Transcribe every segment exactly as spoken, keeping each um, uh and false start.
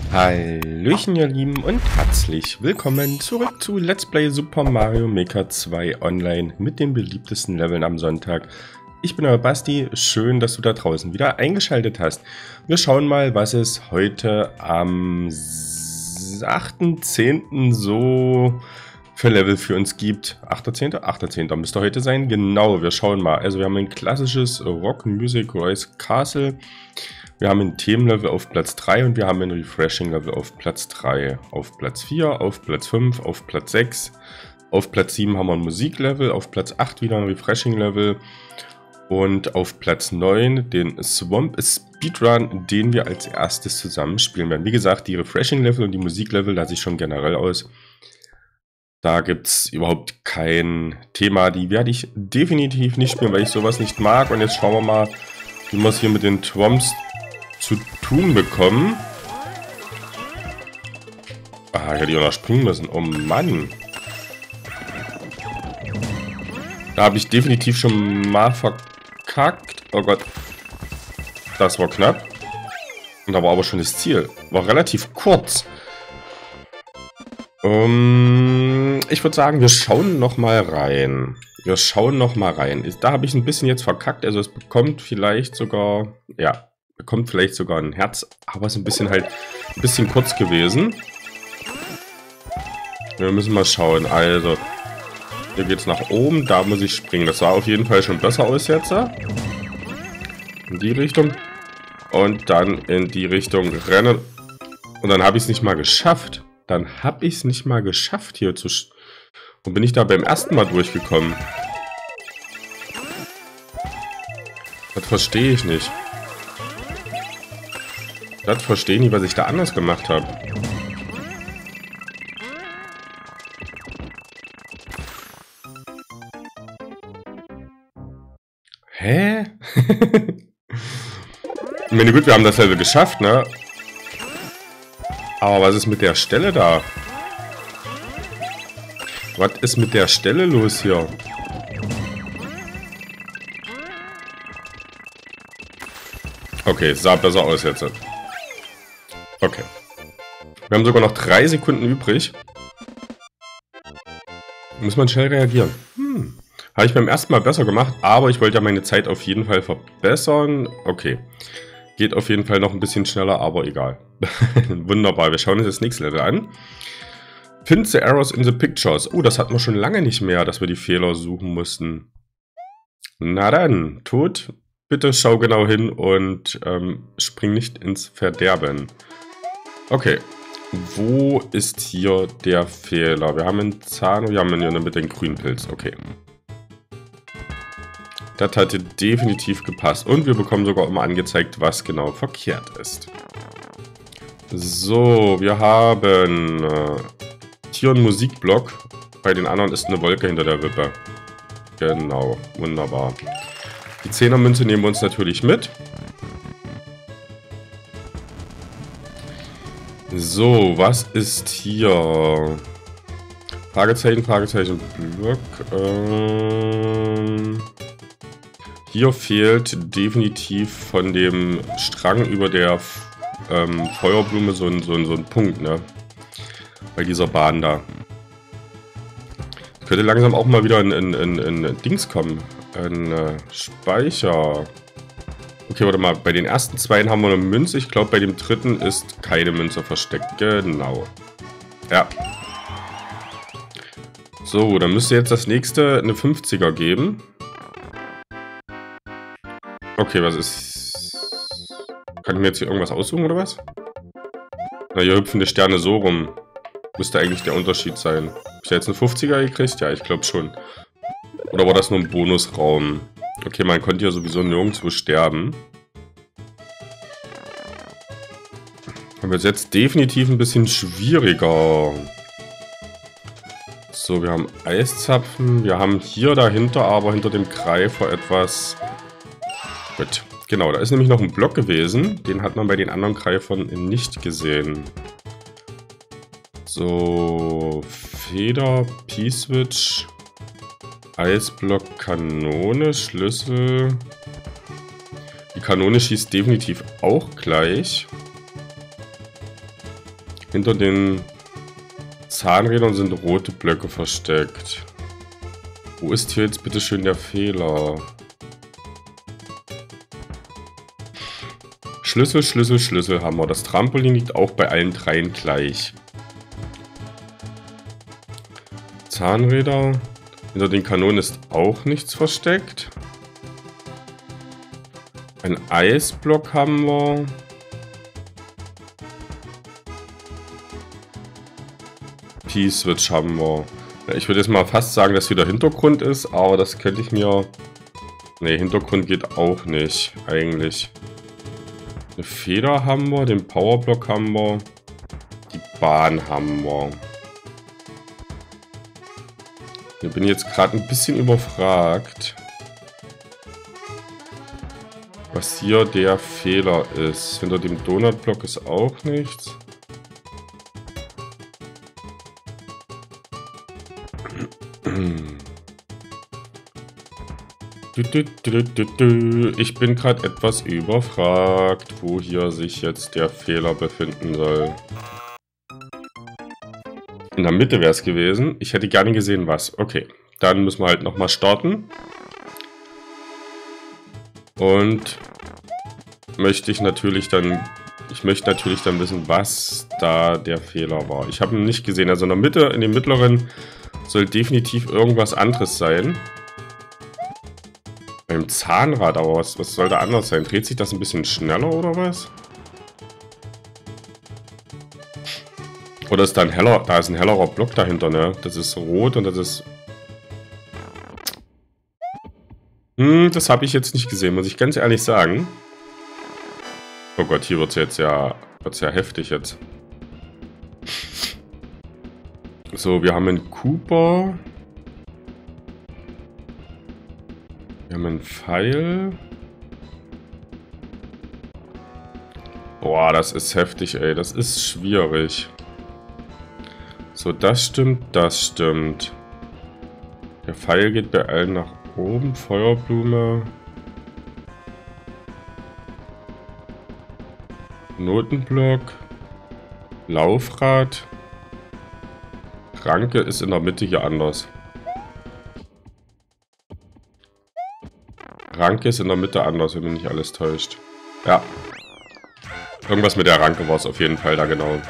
Hallöchen ihr Lieben und herzlich willkommen zurück zu Let's Play Super Mario Maker zwei Online mit den beliebtesten Leveln am Sonntag. Ich bin euer Basti, schön, dass du da draußen wieder eingeschaltet hast. Wir schauen mal, was es heute am achten zehnten so für Level für uns gibt. achter zehnter achter zehnter müsste heute sein, genau, wir schauen mal. Also wir haben ein klassisches Rock Music Royce Castle. Wir haben ein Themenlevel auf Platz drei und wir haben ein Refreshing-Level auf Platz drei. Auf Platz vier, auf Platz fünf, auf Platz sechs. Auf Platz sieben haben wir ein Musiklevel, auf Platz acht wieder ein Refreshing-Level. Und auf Platz neun den Swamp Speedrun, den wir als erstes zusammenspielen werden. Wie gesagt, die Refreshing-Level und die Musiklevel lasse ich schon generell aus. Da gibt es überhaupt kein Thema. Die werde ich definitiv nicht spielen, weil ich sowas nicht mag. Und jetzt schauen wir mal, wie wir es hier mit den Twomps zu tun bekommen. Ah, ich hätte ja noch springen müssen. Oh Mann. Da habe ich definitiv schon mal verkackt. Oh Gott. Das war knapp. Und da war aber schon das Ziel. War relativ kurz. Um, ich würde sagen, wir schauen noch mal rein. Wir schauen noch mal rein. Da habe ich ein bisschen jetzt verkackt. Also es bekommt vielleicht sogar... Ja. Bekommt vielleicht sogar ein Herz, aber es ist ein bisschen halt ein bisschen kurz gewesen. Wir müssen mal schauen. Also, hier geht es nach oben, da muss ich springen. Das sah auf jeden Fall schon besser aus jetzt. In die Richtung. Und dann in die Richtung rennen. Und dann habe ich es nicht mal geschafft. Dann habe ich es nicht mal geschafft hier zu... Und bin ich da beim ersten Mal durchgekommen? Das verstehe ich nicht. Das verstehe ich nicht, was ich da anders gemacht habe. Hä? Ich meine, gut, wir haben das Level geschafft, ne? Aber was ist mit der Stelle da? Was ist mit der Stelle los hier? Okay, sah besser aus jetzt. Okay. Wir haben sogar noch drei Sekunden übrig. Muss man schnell reagieren. Hm. Habe ich beim ersten Mal besser gemacht, aber ich wollte ja meine Zeit auf jeden Fall verbessern. Okay. Geht auf jeden Fall noch ein bisschen schneller, aber egal. Wunderbar, wir schauen uns das nächste Level an. Find the errors in the pictures. Oh, das hatten wir schon lange nicht mehr, dass wir die Fehler suchen mussten. Na dann, Tod. Bitte schau genau hin und ähm, spring nicht ins Verderben. Okay, wo ist hier der Fehler? Wir haben einen Zahn, wir haben hier mit dem grünen Pilz. Okay. Das hatte definitiv gepasst. Und wir bekommen sogar immer angezeigt, was genau verkehrt ist. So, wir haben äh, hier einen Musikblock. Bei den anderen ist eine Wolke hinter der Wippe. Genau, wunderbar. Die Zehnermünze nehmen wir uns natürlich mit. So, was ist hier? Fragezeichen, Fragezeichen, Block. Ähm, hier fehlt definitiv von dem Strang über der ähm, Feuerblume so ein, so, ein, so ein Punkt, ne? Bei dieser Bahn da. Könnte langsam auch mal wieder in, in, in, in Dings kommen. Ein äh, Speicher. Okay, warte mal. Bei den ersten zwei haben wir eine Münze. Ich glaube, bei dem dritten ist keine Münze versteckt. Genau. Ja. So, dann müsste jetzt das nächste eine fünfziger geben. Okay, was ist... Kann ich mir jetzt hier irgendwas aussuchen, oder was? Na, hier hüpfen die Sterne so rum. Müsste eigentlich der Unterschied sein. Hab ich da jetzt eine fünfziger gekriegt? Ja, ich glaube schon. Oder war das nur ein Bonusraum? Okay, man konnte ja sowieso nirgendwo sterben. Aber jetzt definitiv ein bisschen schwieriger. So, wir haben Eiszapfen. Wir haben hier dahinter, aber hinter dem Greifer etwas... Gut, genau, da ist nämlich noch ein Block gewesen. Den hat man bei den anderen Greifern nicht gesehen. So, Feder, P-Switch... Eisblock, Kanone, Schlüssel. Die Kanone schießt definitiv auch gleich. Hinter den Zahnrädern sind rote Blöcke versteckt. Wo ist hier jetzt bitte schön der Fehler? Schlüssel, Schlüssel, Schlüssel haben wir. Das Trampolin liegt auch bei allen dreien gleich. Zahnräder. Hinter den Kanonen ist auch nichts versteckt. Ein Eisblock haben wir. P-Switch haben wir. Ja, ich würde jetzt mal fast sagen, dass hier der Hintergrund ist, aber das könnte ich mir... Ne, Hintergrund geht auch nicht, eigentlich. Eine Feder haben wir, den Powerblock haben wir. Die Bahn haben wir. Hier bin ich jetzt gerade ein bisschen überfragt, was hier der Fehler ist. Hinter dem Donutblock ist auch nichts. Ich bin gerade etwas überfragt, wo hier sich jetzt der Fehler befinden soll. In der Mitte wäre es gewesen. Ich hätte gerne gesehen, was. Okay, dann müssen wir halt nochmal starten. Und möchte ich natürlich dann... Ich möchte natürlich dann wissen, was da der Fehler war. Ich habe ihn nicht gesehen. Also in der Mitte, in dem mittleren, soll definitiv irgendwas anderes sein. Beim Zahnrad, aber was, was soll da anders sein? Dreht sich das ein bisschen schneller oder was? Oder ist da ein heller, da ist ein hellerer Block dahinter, ne? Das ist rot und das ist... Hm, das habe ich jetzt nicht gesehen, muss ich ganz ehrlich sagen. Oh Gott, hier wird es jetzt ja, wird's ja heftig jetzt. So, wir haben einen Cooper. Wir haben einen Pfeil. Boah, das ist heftig, ey. Das ist schwierig. So, das stimmt, das stimmt. Der Pfeil geht bei allen nach oben. Feuerblume. Notenblock. Laufrad. Ranke ist in der Mitte hier anders. Ranke ist in der Mitte anders, wenn mich nicht alles täuscht. Ja. Irgendwas mit der Ranke war es auf jeden Fall da genau.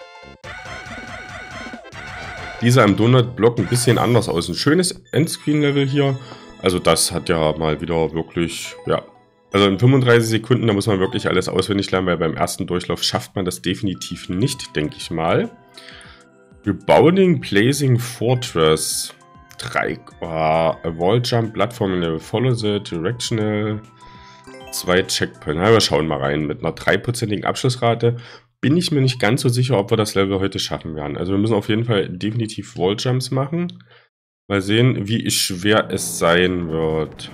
Dieser im Donut-Block ein bisschen anders aus. Ein schönes Endscreen-Level hier. Also das hat ja mal wieder wirklich, ja. Also in fünfunddreißig Sekunden, da muss man wirklich alles auswendig lernen, weil beim ersten Durchlauf schafft man das definitiv nicht, denke ich mal. Rebounding Blazing Fortress. drei. Oh, a Wall Jump, Plattform Level, Follow the Directional. Zwei Checkpoints. Na, wir schauen mal rein. Mit einer dreiprozentigen Abschlussrate bin ich mir nicht ganz so sicher, ob wir das Level heute schaffen werden. Also wir müssen auf jeden Fall definitiv Wall Jumps machen. Mal sehen, wie schwer es sein wird.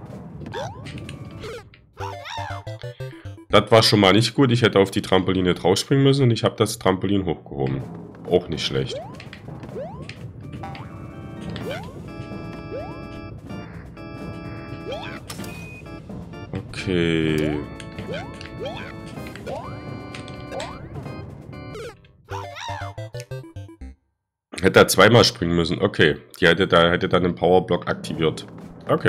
Das war schon mal nicht gut. Ich hätte auf die Trampoline draufspringen müssen und ich habe das Trampolin hochgehoben. Auch nicht schlecht. Okay. Hätte er zweimal springen müssen. Okay. Die hätte da hätte dann den Powerblock aktiviert. Okay.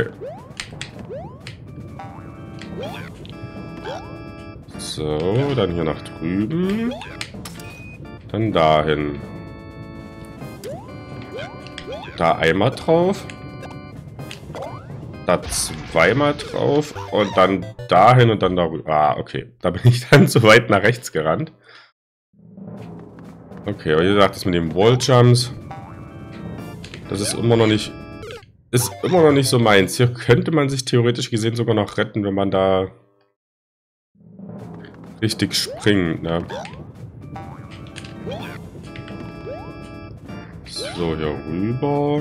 So, dann hier nach drüben. Dann dahin. Da einmal drauf. Da zweimal drauf. Und dann dahin und dann darüber. Ah, okay. Da bin ich dann zu weit nach rechts gerannt. Okay, aber wie gesagt, das mit den Walljumps. Das ist immer noch nicht. Ist immer noch nicht so meins. Hier könnte man sich theoretisch gesehen sogar noch retten, wenn man da richtig springt, ne? So, hier rüber.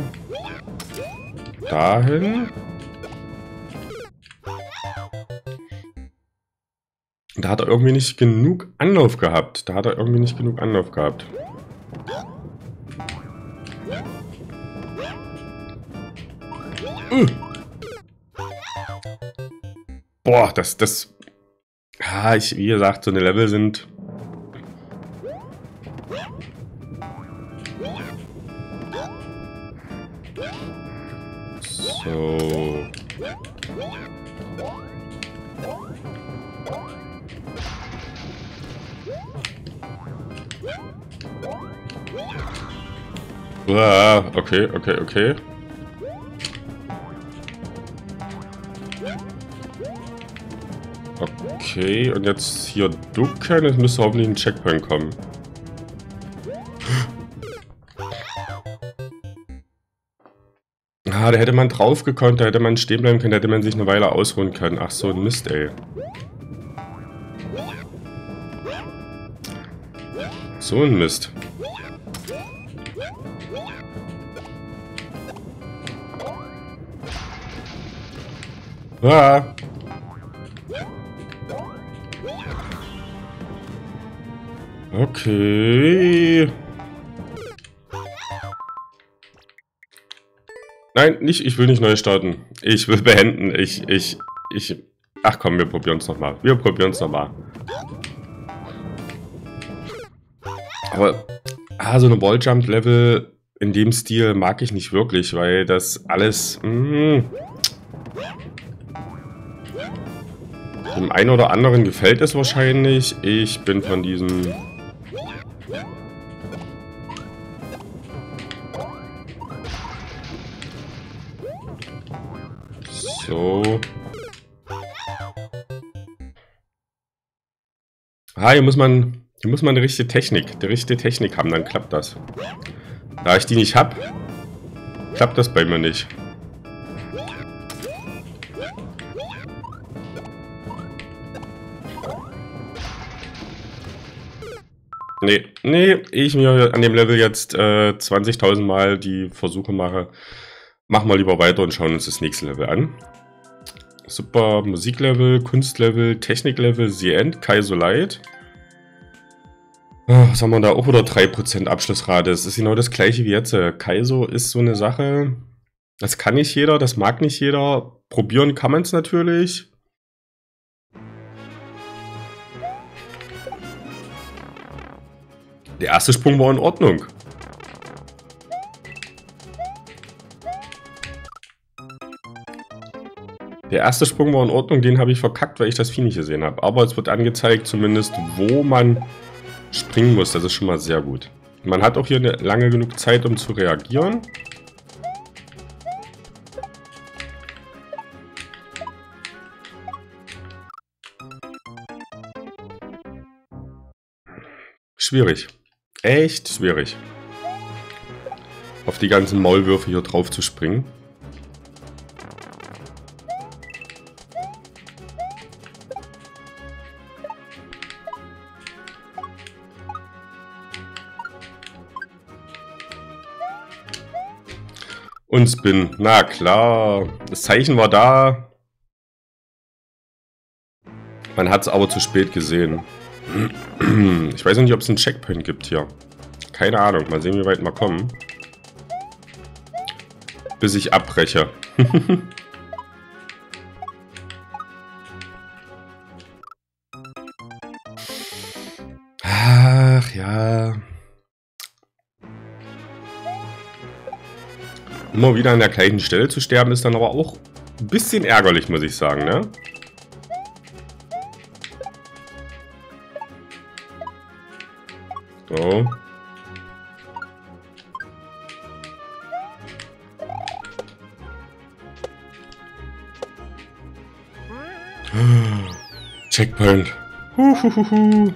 Dahin. Da hat er irgendwie nicht genug Anlauf gehabt. Da hat er irgendwie nicht genug Anlauf gehabt. Uh. Boah, das, das... Ah, ich, wie gesagt, so eine Level sind... So. Ah, okay, okay, okay. Okay, und jetzt hier ducken, es müsste hoffentlich ein Checkpoint kommen. Ah, da hätte man drauf gekonnt, da hätte man stehen bleiben können, da hätte man sich eine Weile ausruhen können. Ach so, ein Mist, ey. So ein Mist. Ah. Okay. Nein, nicht, ich will nicht neu starten. Ich will beenden. Ich, ich, ich... Ach komm, wir probieren es nochmal. Wir probieren es nochmal. Aber, ah, so eine Walljump-Level in dem Stil mag ich nicht wirklich, weil das alles... Mh, dem einen oder anderen gefällt es wahrscheinlich. Ich bin von diesem... So. Ah, hier muss man, hier muss man eine richtige Technik, die richtige Technik haben, dann klappt das. Da ich die nicht habe, klappt das bei mir nicht. Nee, nee, ich mir an dem Level jetzt äh, zwanzigtausend Mal die Versuche mache, machen wir lieber weiter und schauen uns das nächste Level an. Super Musiklevel, Kunstlevel, Techniklevel, The End, Kaizo Light. Was haben wir da? Auch wieder drei Prozent Abschlussrate. Es ist genau das gleiche wie jetzt. Kaizo ist so eine Sache, das kann nicht jeder, das mag nicht jeder. Probieren kann man es natürlich. Der erste Sprung war in Ordnung. Der erste Sprung war in Ordnung, den habe ich verkackt, weil ich das Vieh nicht gesehen habe. Aber es wird angezeigt, zumindest wo man springen muss. Das ist schon mal sehr gut. Man hat auch hier eine lange genug Zeit, um zu reagieren. Schwierig. Echt schwierig. Auf die ganzen Maulwürfe hier drauf zu springen. Und Spin. Na klar. Das Zeichen war da. Man hat es aber zu spät gesehen. Ich weiß noch nicht, ob es einen Checkpoint gibt hier. Keine Ahnung. Mal sehen, wie weit wir kommen. Bis ich abbreche. Ach ja. Immer wieder an der gleichen Stelle zu sterben, ist dann aber auch ein bisschen ärgerlich, muss ich sagen, ne? So. Checkpoint. Huhuhuhu.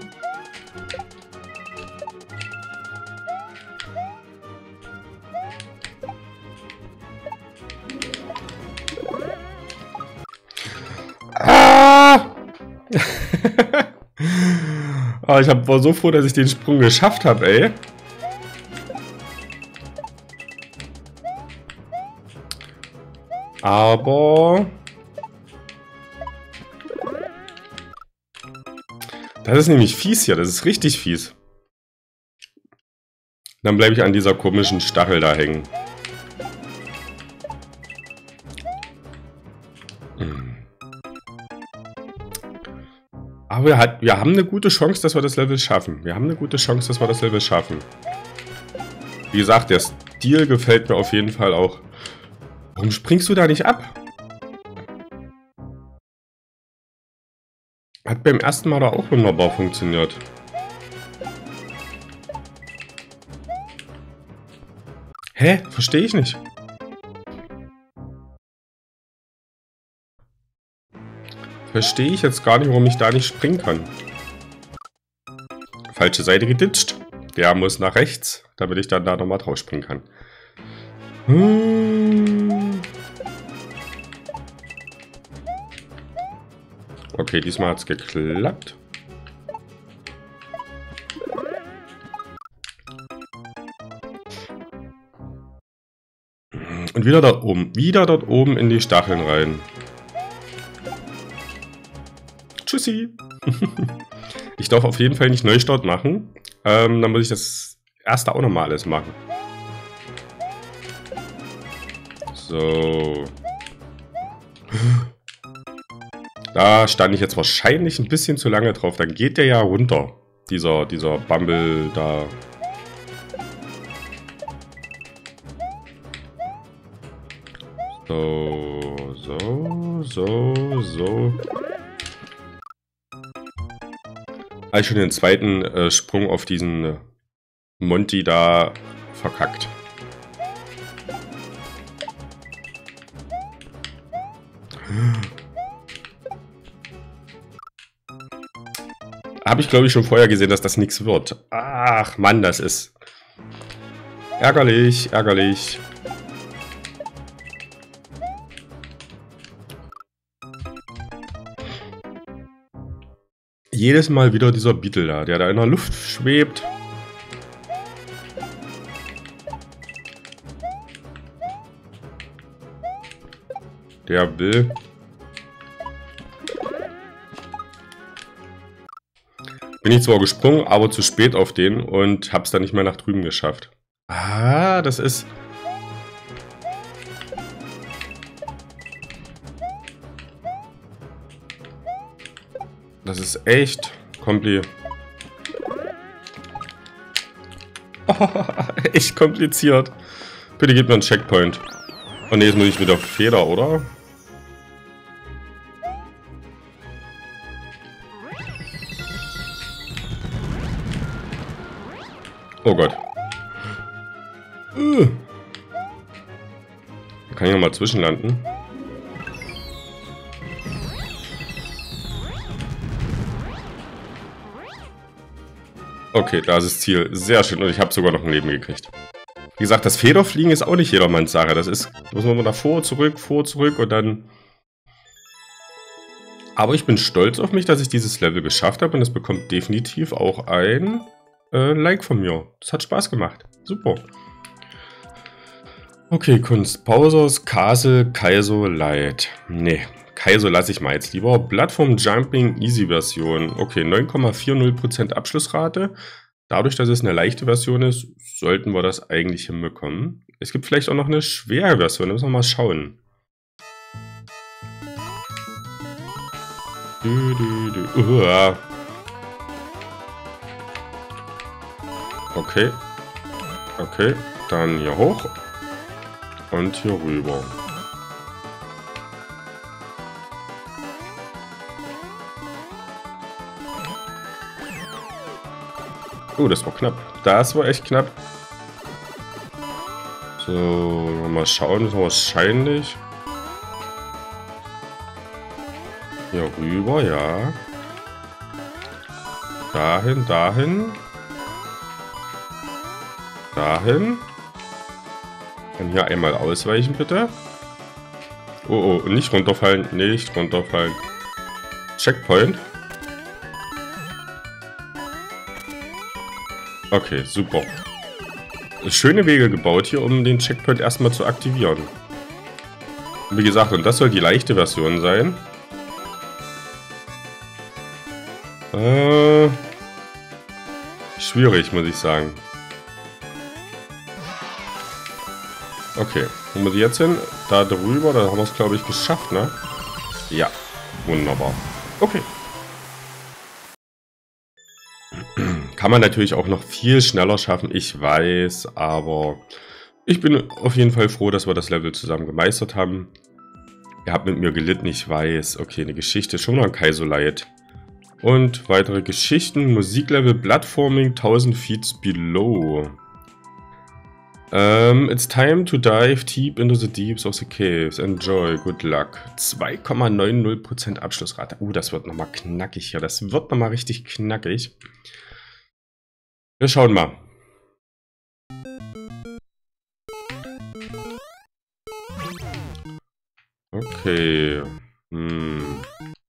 Ah! Oh, ich hab, war so froh, dass ich den Sprung geschafft habe, ey. Aber... das ist nämlich fies hier, das ist richtig fies. Dann bleibe ich an dieser komischen Stachel da hängen. Aber wir, hat, wir haben eine gute Chance, dass wir das Level schaffen. Wir haben eine gute Chance, dass wir das Level schaffen. Wie gesagt, der Stil gefällt mir auf jeden Fall auch. Warum springst du da nicht ab? Hat beim ersten Mal da auch wunderbar funktioniert. Hä? Verstehe ich nicht. Verstehe ich jetzt gar nicht, warum ich da nicht springen kann. Falsche Seite geditscht. Der muss nach rechts, damit ich dann da nochmal drauf springen kann. Hm. Okay, diesmal hat es geklappt. Und wieder dort oben. Wieder dort oben in die Stacheln rein. Tschüssi. Ich darf auf jeden Fall nicht Neustart machen. Ähm, dann muss ich das erste auch nochmal alles machen. So. Da stand ich jetzt wahrscheinlich ein bisschen zu lange drauf. Dann geht der ja runter. Dieser, dieser Bumble da. So, so, so, so. Habe ich schon den zweiten äh, Sprung auf diesen äh, Monty da verkackt. Habe ich, glaube ich, schon vorher gesehen, dass das nichts wird. Ach, Mann, das ist ärgerlich, ärgerlich. Jedes Mal wieder dieser Beetle da, der da in der Luft schwebt. Der will. Bin ich zwar gesprungen, aber zu spät auf den und hab's dann nicht mehr nach drüben geschafft. Ah, das ist... Das ist echt kompli... Oh, echt kompliziert. Bitte gib mir einen Checkpoint. Oh ne, jetzt muss ich mit der Feder, oder? Oh Gott. Uh. Da kann ich noch mal zwischenlanden. Okay, da ist das Ziel. Sehr schön. Und ich habe sogar noch ein Leben gekriegt. Wie gesagt, das Federfliegen ist auch nicht jedermanns Sache. Das ist, muss man da vor, zurück, vor, zurück und dann... Aber ich bin stolz auf mich, dass ich dieses Level geschafft habe und es bekommt definitiv auch ein äh, Like von mir. Das hat Spaß gemacht. Super. Okay, Kunst. Pausers, Castle, Kaizo, Light. Nee, Kaizo lasse ich mal jetzt lieber. Plattform Jumping Easy Version. Okay, neun Komma vierzig Prozent Abschlussrate. Dadurch, dass es eine leichte Version ist, sollten wir das eigentlich hinbekommen. Es gibt vielleicht auch noch eine schwere Version, da müssen wir mal schauen. Du, du, du. Uah. Okay. Okay, dann hier hoch. Und hier rüber. Oh, das war knapp. Das war echt knapp. So, mal schauen, das war wahrscheinlich. Hier rüber, ja. Dahin, dahin. Dahin. Dann hier einmal ausweichen, bitte. Oh, oh, nicht runterfallen, nicht runterfallen. Checkpoint. Okay, super. Schöne Wege gebaut hier, um den Checkpoint erstmal zu aktivieren. Wie gesagt, und das soll die leichte Version sein. Äh, schwierig, muss ich sagen. Okay, wo muss ich jetzt hin? Da drüber, da haben wir es, glaube ich, geschafft, ne? Ja, wunderbar. Okay. Kann man natürlich auch noch viel schneller schaffen, ich weiß, aber ich bin auf jeden Fall froh, dass wir das Level zusammen gemeistert haben. Ihr habt mit mir gelitten, ich weiß. Okay, eine Geschichte, schon mal ein Kaisolite. Und weitere Geschichten, Musiklevel, Platforming, tausend Feet below. Um, it's time to dive deep into the deeps of the caves. Enjoy, good luck. zwei Komma neunzig Prozent Abschlussrate. Uh, das wird nochmal knackig hier. Das wird nochmal richtig knackig. Wir schauen mal. Okay. Hm.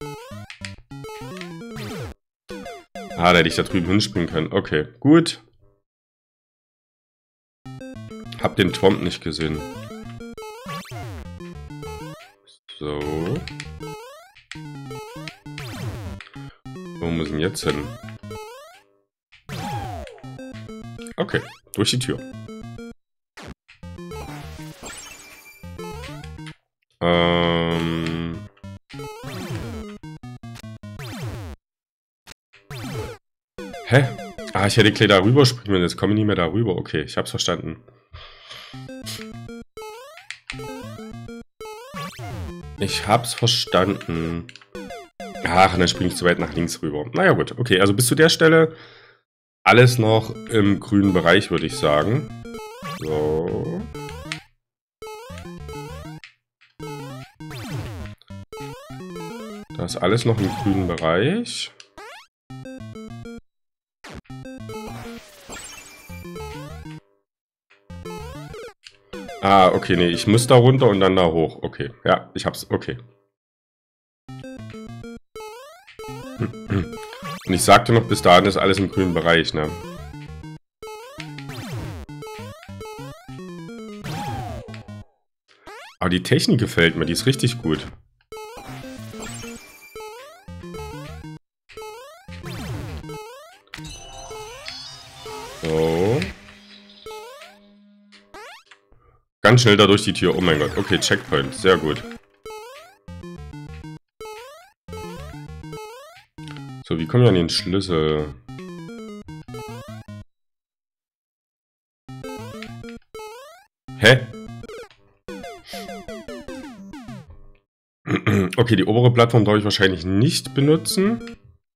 Ah, da hätte ich da drüben hinspringen können. Okay, gut. Hab den Twomp nicht gesehen. So. Wo muss ich denn jetzt hin? Okay, durch die Tür. Ähm... Hä? Ah, ich hätte gleich da rüber springen müssen. Jetzt komme ich nicht mehr da rüber. Okay, ich hab's verstanden. Ich hab's verstanden. Ach, dann springe ich zu weit nach links rüber. Naja gut, okay, also bis zu der Stelle alles noch im grünen Bereich, würde ich sagen. So. Das ist alles noch im grünen Bereich. Ah, okay, nee, ich muss da runter und dann da hoch. Okay, ja, ich hab's, okay. Und ich sagte noch, bis dahin ist alles im grünen Bereich, ne? Aber die Technik gefällt mir, die ist richtig gut. So. Ganz schnell da durch die Tür. Oh mein Gott. Okay, Checkpoint. Sehr gut. So, wie kommen wir an den Schlüssel? Hä? Okay, die obere Plattform darf ich wahrscheinlich nicht benutzen.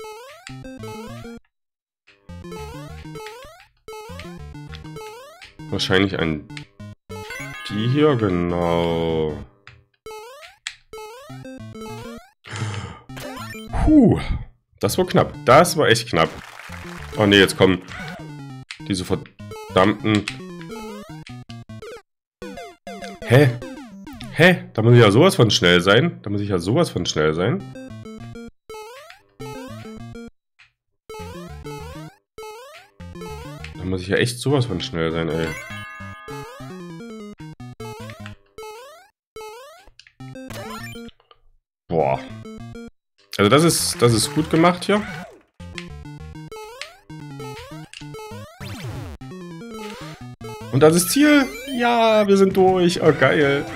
Wahrscheinlich ein... Die hier, genau. Puh, das war knapp. Das war echt knapp. Oh ne, jetzt kommen diese verdammten... Hä? Hä? Da muss ich ja sowas von schnell sein. Da muss ich ja sowas von schnell sein. Da muss ich ja echt sowas von schnell sein, ey. Boah. Also das ist, das ist gut gemacht hier. Und das ist Ziel. Ja, wir sind durch. Oh, geil.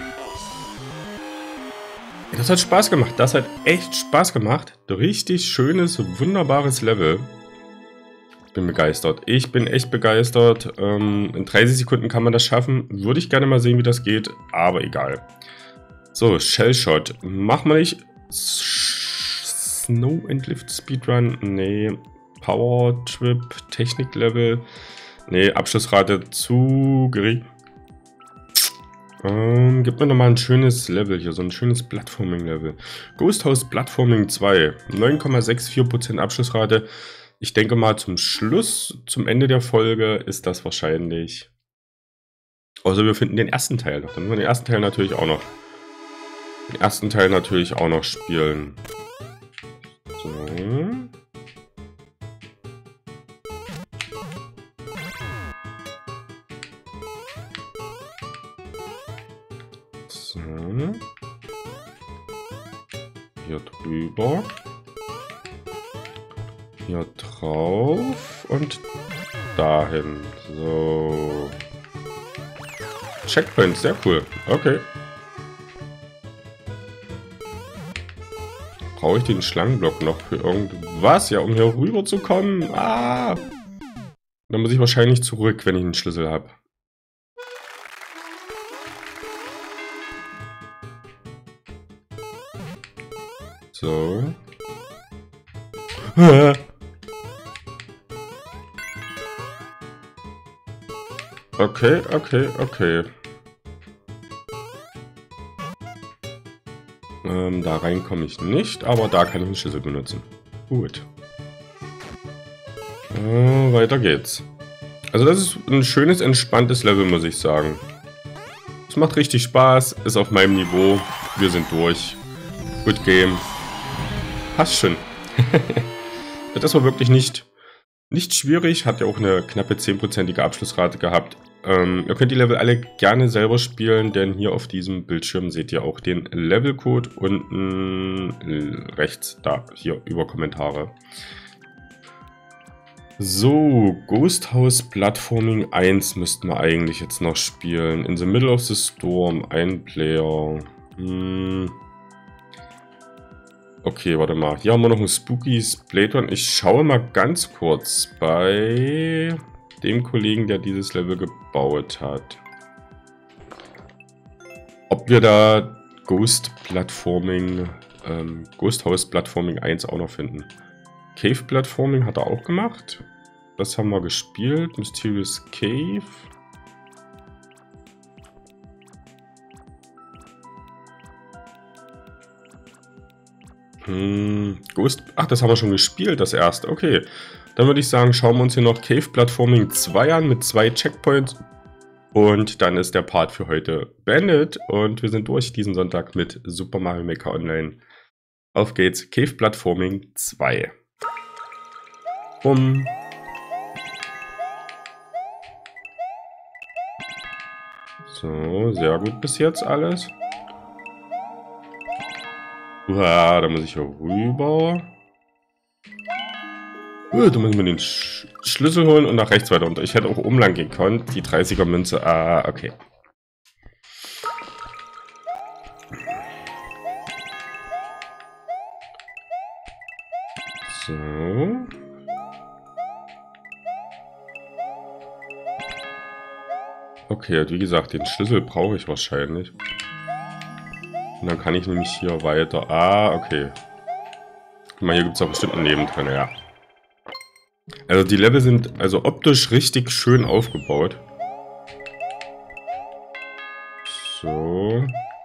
Das hat Spaß gemacht. Das hat echt Spaß gemacht. Richtig schönes, wunderbares Level. Ich bin begeistert. Ich bin echt begeistert. Ähm, in dreißig Sekunden kann man das schaffen. Würde ich gerne mal sehen, wie das geht. Aber egal. So, Shellshot. Machen wir nicht. Snow and Lift Speedrun. Nee. Power Trip. Techniklevel. Nee, Abschlussrate zu gering. Ähm, gib mir nochmal ein schönes Level hier. So ein schönes Plattforming-Level. Ghost House Plattforming zwei. neun Komma vierundsechzig Prozent Abschlussrate. Ich denke mal zum Schluss, zum Ende der Folge ist das wahrscheinlich. Außer wir finden den ersten Teil noch. Dann müssen wir den ersten Teil natürlich auch noch. Den ersten Teil natürlich auch noch spielen. So. So. Hier drüber. Hier drauf und dahin. So. Checkpoint, sehr cool. Okay. Brauche ich den Schlangenblock noch für irgendwas? Ja, um hier rüber zu kommen. Ah! Dann muss ich wahrscheinlich zurück, wenn ich einen Schlüssel habe. So. Okay, okay, okay. Ähm, da rein komme ich nicht, aber da kann ich einen Schlüssel benutzen. Gut. Äh, weiter geht's. Also das ist ein schönes, entspanntes Level, muss ich sagen. Es macht richtig Spaß, ist auf meinem Niveau. Wir sind durch. Good Game. Passt schon. Das war wirklich nicht, nicht schwierig. Hat ja auch eine knappe zehnprozentige Abschlussrate gehabt. Ähm, ihr könnt die Level alle gerne selber spielen, denn hier auf diesem Bildschirm seht ihr auch den Levelcode unten rechts, da, hier über Kommentare. So, Ghost House Platforming eins müssten wir eigentlich jetzt noch spielen. In the Middle of the Storm, ein Player. Hm. Okay, warte mal. Hier haben wir noch einen Spooky Splayton. Ich schaue mal ganz kurz bei dem Kollegen, der dieses Level gebaut hat, ob wir da Ghost Platforming, ähm, Ghost House Platforming eins auch noch finden. Cave Platforming hat er auch gemacht. Das haben wir gespielt. Mysterious Cave. Hm, Ghost. Ach, das haben wir schon gespielt, das erste. Okay. Dann würde ich sagen, schauen wir uns hier noch Cave Platforming zwei an mit zwei Checkpoints. Und dann ist der Part für heute beendet. Und wir sind durch diesen Sonntag mit Super Mario Maker Online. Auf geht's. Cave Platforming zwei. Bumm. So, sehr gut bis jetzt alles. Uah, da muss ich hier rüber. Uh, da müssen wir den Sch Schlüssel holen und nach rechts weiter unter. Ich hätte auch umlang gehen können. Die dreißiger Münze. Ah, okay. So. Okay, wie gesagt, den Schlüssel brauche ich wahrscheinlich. Und dann kann ich nämlich hier weiter... Ah, okay. Guck mal, hier gibt es auch bestimmt ein Leben drin, ja. Also die Level sind also optisch richtig schön aufgebaut. So.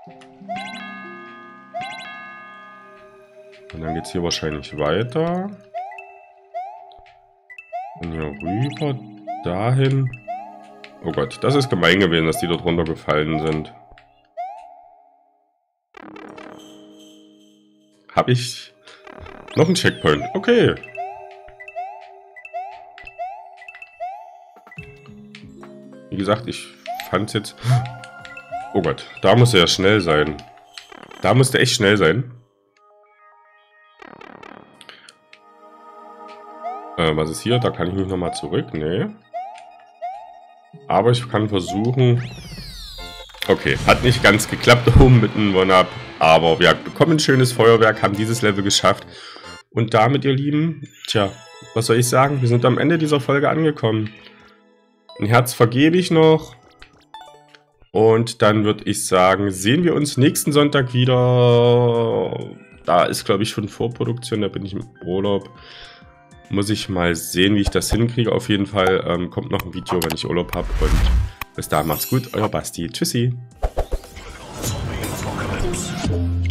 Und dann geht es hier wahrscheinlich weiter. Und hier rüber, dahin. Oh Gott, das ist gemein gewesen, dass die dort runtergefallen sind. Habe ich noch einen Checkpoint? Okay. Wie gesagt, ich fand es jetzt... Oh Gott, da muss er ja schnell sein. Da muss der echt schnell sein. Äh, was ist hier? Da kann ich mich nochmal zurück. Nee. Aber ich kann versuchen... Okay, hat nicht ganz geklappt oben mit einem One-Up. Aber wir bekommen ein schönes Feuerwerk, haben dieses Level geschafft. Und damit, ihr Lieben, tja, was soll ich sagen? Wir sind am Ende dieser Folge angekommen. Ein Herz vergebe ich noch. Und dann würde ich sagen, sehen wir uns nächsten Sonntag wieder. Da ist, glaube ich, schon Vorproduktion, da bin ich im Urlaub. Muss ich mal sehen, wie ich das hinkriege. Auf jeden Fall ähm, kommt noch ein Video, wenn ich Urlaub habe. Und bis dahin macht's gut, euer Basti. Tschüssi.